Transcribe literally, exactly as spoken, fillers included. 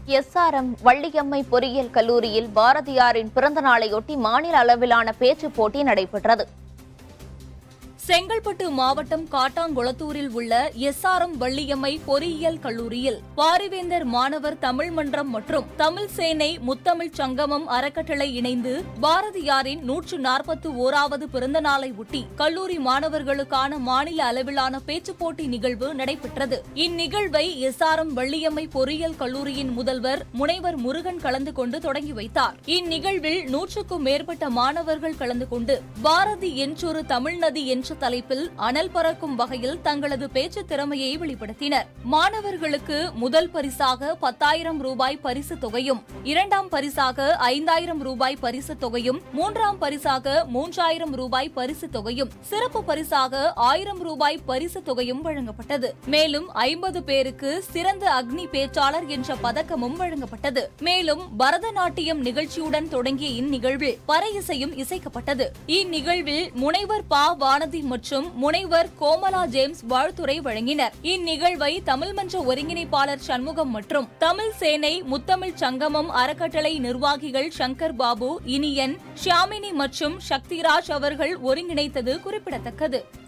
S R M Valliammai பொறியியல் கல்லூரியில் பாரதியாரின் பிறந்த நாளையொட்டி மாநில அளவிலான பேச்சுப் போட்டி நடைபெற்றது. செங்கல்பட்டு மாவட்டம் காட்டாங்குளத்தூரில் உள்ள எஸ் ஆர் எம் வள்ளியம்மை பொறியியல் கல்லூரியில் பாரிவேந்தர் மாணவர் தமிழ் மன்றம் மற்றும் தமிழ் சேனை முத்தமிழ் சங்கமம் அறக்கட்டளை இணைந்து பாரதியாரின் நூற்று நாற்பத்தி ஓராவது பிறந்த நாளை ஒட்டி கல்லூரி மாணவர்களுக்கான மாநில அளவிலான பேச்சுப் போட்டி நிகழ்வு நடைபெற்றது. இந்நிகழ்வை எஸ் ஆர் எம் வள்ளியம்மை பொறியியல் கல்லூரியின் முதல்வர் முனைவர் முருகன் கலந்து கொண்டு தொடங்கி வைத்தார். இந்நிகழ்வில் நூற்றுக்கும் மேற்பட்ட மாணவர்கள் கலந்து கொண்டு பாரதி என்றொரு தமிழ்நதி என்ற தலைப்பில் அனல் பறக்கும் வகையில் தங்களது பேச்சு திறமையை வெளிப்படுத்தினர். மாணவர்களுக்கு முதல் பரிசாக பத்தாயிரம் ரூபாய் பரிசு தொகையும், இரண்டாம் பரிசாக ஐந்தாயிரம் ரூபாய் பரிசு தொகையும், மூன்றாம் பரிசாக மூன்றாயிரம் ரூபாய் பரிசு தொகையும், சிறப்பு பரிசாக ஆயிரம் ரூபாய் பரிசு தொகையும் வழங்கப்பட்டது. மேலும் ஐம்பது பேருக்கு சிறந்த அக்னி பேச்சாளர் என்ற பதக்கமும் வழங்கப்பட்டது. மேலும் பரதநாட்டியம் நிகழ்ச்சியுடன் தொடங்கிய இந்நிகழ்வில் பறை இசையும் இசைக்கப்பட்டது. இந்நிகழ்வில் முனைவர் பா வானதி மற்றும் முனைவர் கோமலா ஜேம்ஸ் வாழ்த்துரை வழங்கினர். இந்நிகழ்வை தமிழ் மன்ற ஒருங்கிணைப்பாளர் சண்முகம் மற்றும் தமிழ் சேனை முத்தமிழ் சங்கமம் அறக்கட்டளை நிர்வாகிகள் சங்கர் பாபு, இனியன், ஷியாமினி மற்றும் சக்திராஜ் அவர்கள் ஒருங்கிணைத்தது குறிப்பிடத்தக்கது.